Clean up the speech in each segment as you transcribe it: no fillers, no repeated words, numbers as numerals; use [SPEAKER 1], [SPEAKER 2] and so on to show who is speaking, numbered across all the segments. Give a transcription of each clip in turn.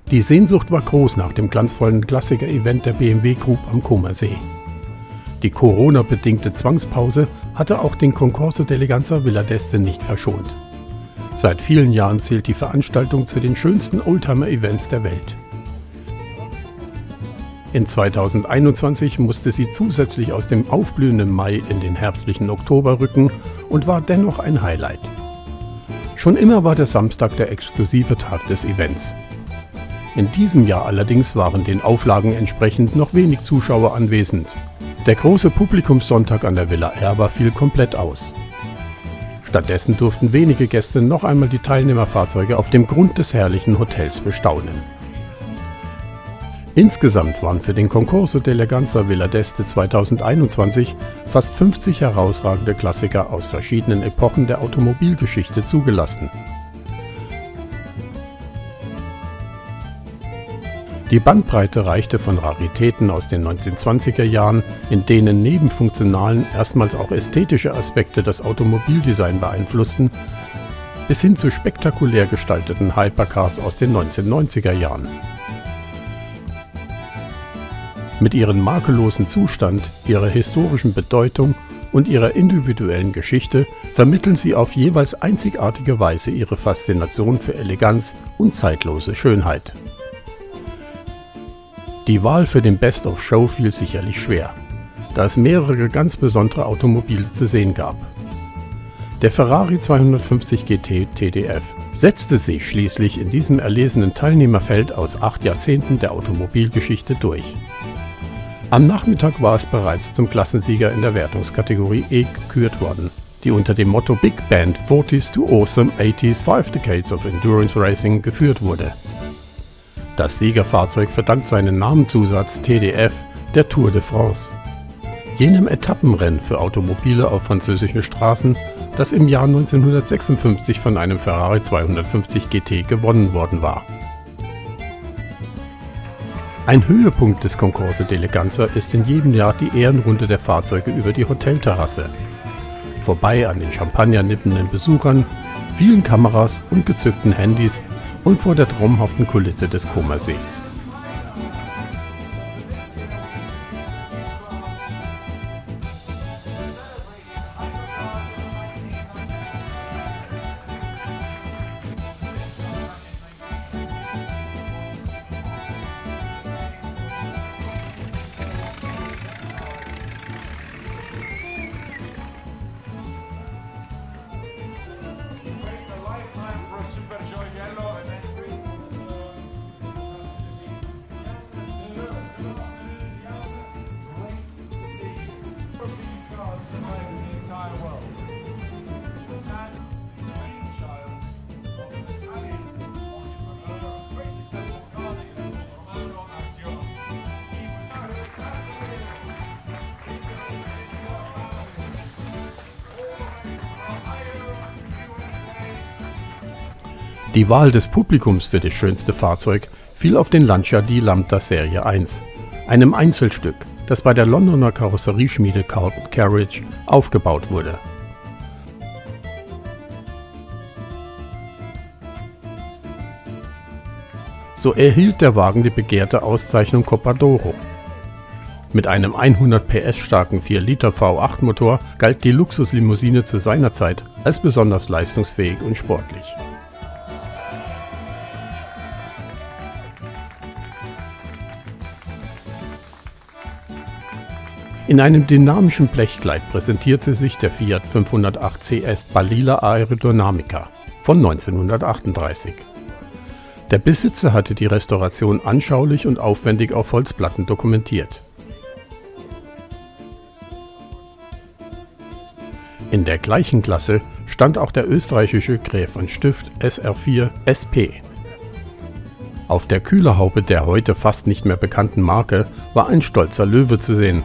[SPEAKER 1] Die Sehnsucht war groß nach dem glanzvollen Klassiker-Event der BMW Group am Comersee. Die Corona-bedingte Zwangspause hatte auch den Concorso d'Eleganza Villa d'Este nicht verschont. Seit vielen Jahren zählt die Veranstaltung zu den schönsten Oldtimer-Events der Welt. In 2021 musste sie zusätzlich aus dem aufblühenden Mai in den herbstlichen Oktober rücken und war dennoch ein Highlight. Schon immer war der Samstag der exklusive Tag des Events. In diesem Jahr allerdings waren den Auflagen entsprechend noch wenig Zuschauer anwesend. Der große Publikumssonntag an der Villa Erba fiel komplett aus. Stattdessen durften wenige Gäste noch einmal die Teilnehmerfahrzeuge auf dem Grund des herrlichen Hotels bestaunen. Insgesamt waren für den Concorso d'Eleganza Villa d'Este 2021 fast 50 herausragende Klassiker aus verschiedenen Epochen der Automobilgeschichte zugelassen. Die Bandbreite reichte von Raritäten aus den 1920er Jahren, in denen neben funktionalen erstmals auch ästhetische Aspekte das Automobildesign beeinflussten, bis hin zu spektakulär gestalteten Hypercars aus den 1990er Jahren. Mit ihrem makellosen Zustand, ihrer historischen Bedeutung und ihrer individuellen Geschichte vermitteln sie auf jeweils einzigartige Weise ihre Faszination für Eleganz und zeitlose Schönheit. Die Wahl für den Best of Show fiel sicherlich schwer, da es mehrere ganz besondere Automobile zu sehen gab. Der Ferrari 250 GT TDF setzte sich schließlich in diesem erlesenen Teilnehmerfeld aus 8 Jahrzehnten der Automobilgeschichte durch. Am Nachmittag war es bereits zum Klassensieger in der Wertungskategorie E gekürt worden, die unter dem Motto Big Band 40s to Awesome 80s 5 Decades of Endurance Racing geführt wurde. Das Siegerfahrzeug verdankt seinen Namenszusatz TDF der Tour de France, jenem Etappenrennen für Automobile auf französischen Straßen, das im Jahr 1956 von einem Ferrari 250 GT gewonnen worden war. Ein Höhepunkt des Concorso d'Eleganza ist in jedem Jahr die Ehrenrunde der Fahrzeuge über die Hotelterrasse. Vorbei an den champagnernippenden Besuchern, vielen Kameras und gezückten Handys und vor der traumhaften Kulisse des Comersees. Die Wahl des Publikums für das schönste Fahrzeug fiel auf den Lancia di Lambda Serie 1, einem Einzelstück, das bei der Londoner Karosserieschmiede Carlton Carriage aufgebaut wurde. So erhielt der Wagen die begehrte Auszeichnung Copa d'Oro. Mit einem 100 PS starken 4 Liter V8 Motor galt die Luxuslimousine zu seiner Zeit als besonders leistungsfähig und sportlich. In einem dynamischen Blechkleid präsentierte sich der Fiat 508 CS Balilla Aerodynamica von 1938. Der Besitzer hatte die Restauration anschaulich und aufwendig auf Holzplatten dokumentiert. In der gleichen Klasse stand auch der österreichische Gräf von Stift SR4 SP. Auf der Kühlerhaube der heute fast nicht mehr bekannten Marke war ein stolzer Löwe zu sehen.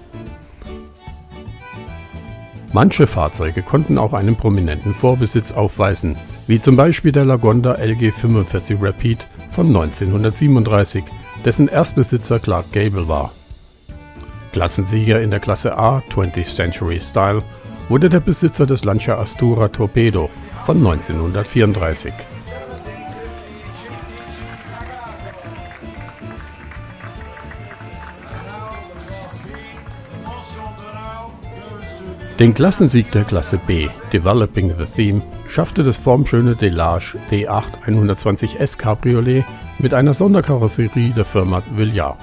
[SPEAKER 1] Manche Fahrzeuge konnten auch einen prominenten Vorbesitz aufweisen, wie zum Beispiel der Lagonda LG45 Rapide von 1937, dessen Erstbesitzer Clark Gable war. Klassensieger in der Klasse A 20th Century Style wurde der Besitzer des Lancia Astura Torpedo von 1934. Den Klassensieg der Klasse B, Developing the Theme, schaffte das formschöne Delage D8 120S Cabriolet mit einer Sonderkarosserie der Firma Villar.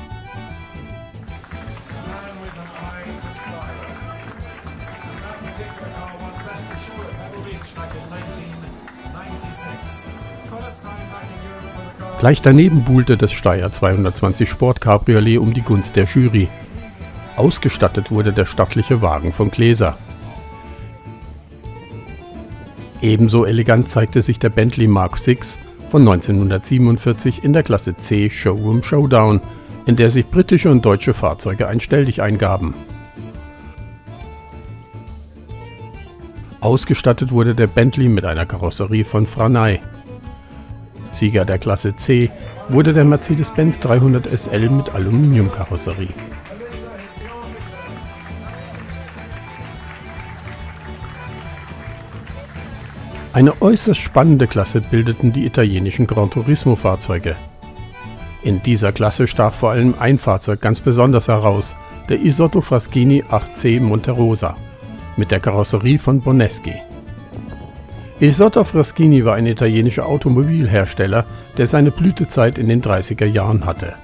[SPEAKER 1] Gleich daneben buhlte das Steyr 220 Sport Cabriolet um die Gunst der Jury. Ausgestattet wurde der stattliche Wagen von Gläser. Ebenso elegant zeigte sich der Bentley Mark VI von 1947 in der Klasse C Showroom Showdown, in der sich britische und deutsche Fahrzeuge ein Stelldichein gaben. Ausgestattet wurde der Bentley mit einer Karosserie von Franay. Sieger der Klasse C wurde der Mercedes-Benz 300 SL mit Aluminiumkarosserie. Eine äußerst spannende Klasse bildeten die italienischen Gran Turismo-Fahrzeuge. In dieser Klasse stach vor allem ein Fahrzeug ganz besonders heraus, der Isotta Fraschini 8C Monterosa, mit der Karosserie von Boneschi. Isotta Fraschini war ein italienischer Automobilhersteller, der seine Blütezeit in den 30er Jahren hatte.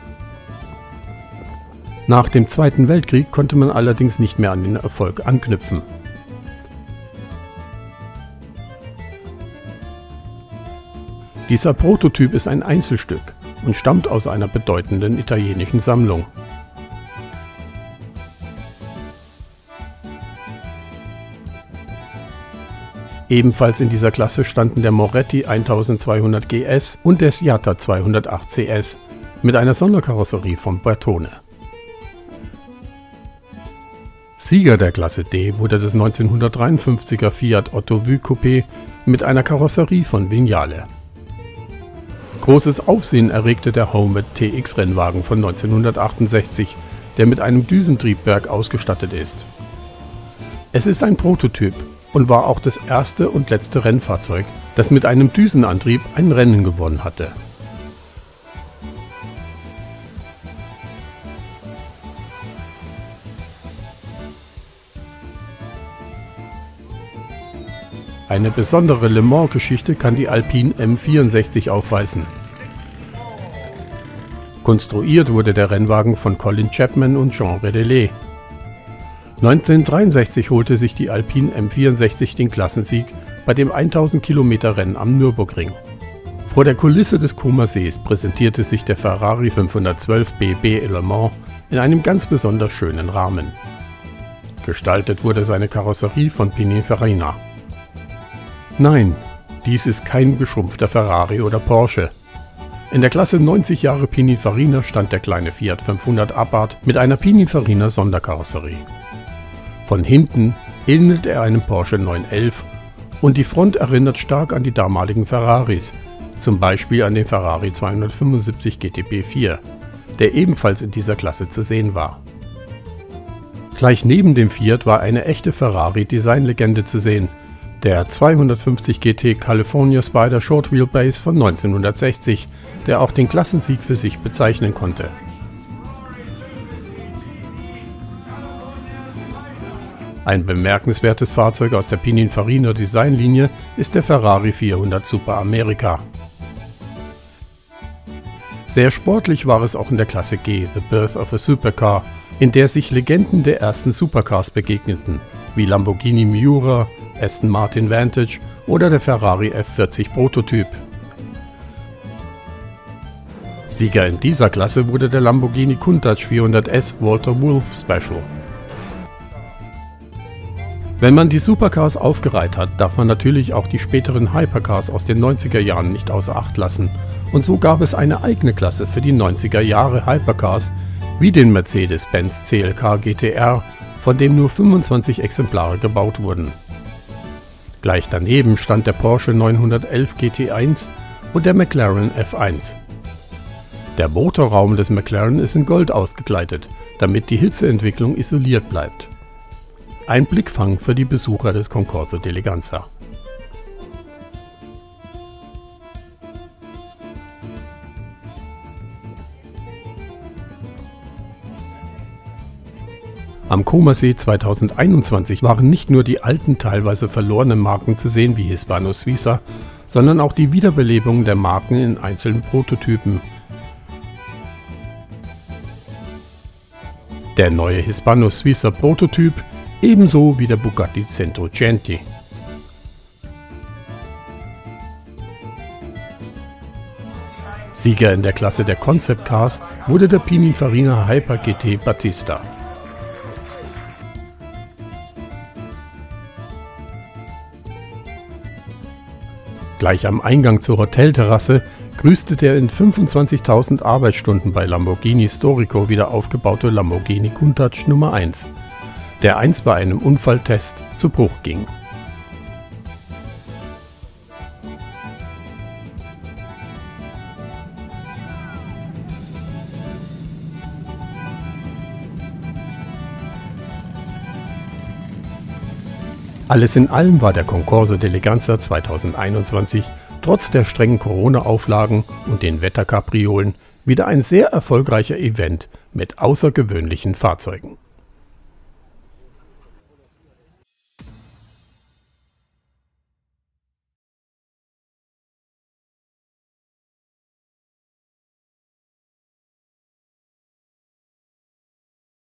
[SPEAKER 1] Nach dem Zweiten Weltkrieg konnte man allerdings nicht mehr an den Erfolg anknüpfen. Dieser Prototyp ist ein Einzelstück und stammt aus einer bedeutenden italienischen Sammlung. Ebenfalls in dieser Klasse standen der Moretti 1200 GS und der Siata 208 CS mit einer Sonderkarosserie von Bertone. Sieger der Klasse D wurde das 1953er Fiat Otto Vue Coupé mit einer Karosserie von Vignale. Großes Aufsehen erregte der Homet TX Rennwagen von 1968, der mit einem Düsentriebwerk ausgestattet ist. Es ist ein Prototyp und war auch das erste und letzte Rennfahrzeug, das mit einem Düsenantrieb ein Rennen gewonnen hatte. Eine besondere Le Mans-Geschichte kann die Alpine M64 aufweisen. Konstruiert wurde der Rennwagen von Colin Chapman und Jean Redelet. 1963 holte sich die Alpine M64 den Klassensieg bei dem 1000 Kilometer Rennen am Nürburgring. Vor der Kulisse des Comersees präsentierte sich der Ferrari 512 BB Le Mans in einem ganz besonders schönen Rahmen. Gestaltet wurde seine Karosserie von Pininfarina. Nein, dies ist kein geschrumpfter Ferrari oder Porsche. In der Klasse 90 Jahre Pininfarina stand der kleine Fiat 500 Abarth mit einer Pininfarina Sonderkarosserie. Von hinten ähnelt er einem Porsche 911 und die Front erinnert stark an die damaligen Ferraris, zum Beispiel an den Ferrari 275 GTB4, der ebenfalls in dieser Klasse zu sehen war. Gleich neben dem Fiat war eine echte Ferrari-Designlegende zu sehen, der 250 GT California Spider Short Wheelbase von 1960, der auch den Klassensieg für sich bezeichnen konnte. Ein bemerkenswertes Fahrzeug aus der Pininfarina Designlinie ist der Ferrari 400 Super America. Sehr sportlich war es auch in der Klasse G, The Birth of a Supercar, in der sich Legenden der ersten Supercars begegneten, wie Lamborghini Miura, Aston Martin Vantage oder der Ferrari F40 Prototyp. Sieger in dieser Klasse wurde der Lamborghini Countach 400S Walter Wolf Special. Wenn man die Supercars aufgereiht hat, darf man natürlich auch die späteren Hypercars aus den 90er Jahren nicht außer Acht lassen, und so gab es eine eigene Klasse für die 90er Jahre Hypercars, wie den Mercedes-Benz CLK GTR, von dem nur 25 Exemplare gebaut wurden. Gleich daneben stand der Porsche 911 GT1 und der McLaren F1. Der Motorraum des McLaren ist in Gold ausgekleidet, damit die Hitzeentwicklung isoliert bleibt. Ein Blickfang für die Besucher des Concorso d'Eleganza. Am Comersee 2021 waren nicht nur die alten, teilweise verlorenen Marken zu sehen wie Hispano-Suiza, sondern auch die Wiederbelebung der Marken in einzelnen Prototypen. Der neue Hispano-Suiza Prototyp, ebenso wie der Bugatti Centocenti. Sieger in der Klasse der Concept Cars wurde der Pininfarina Hyper GT Battista. Gleich am Eingang zur Hotelterrasse grüßte der in 25.000 Arbeitsstunden bei Lamborghini Storico wieder aufgebaute Lamborghini Countach Nummer 1, der einst bei einem Unfalltest zu Bruch ging. Alles in allem war der Concorso d'Eleganza 2021 trotz der strengen Corona-Auflagen und den Wetterkapriolen wieder ein sehr erfolgreicher Event mit außergewöhnlichen Fahrzeugen.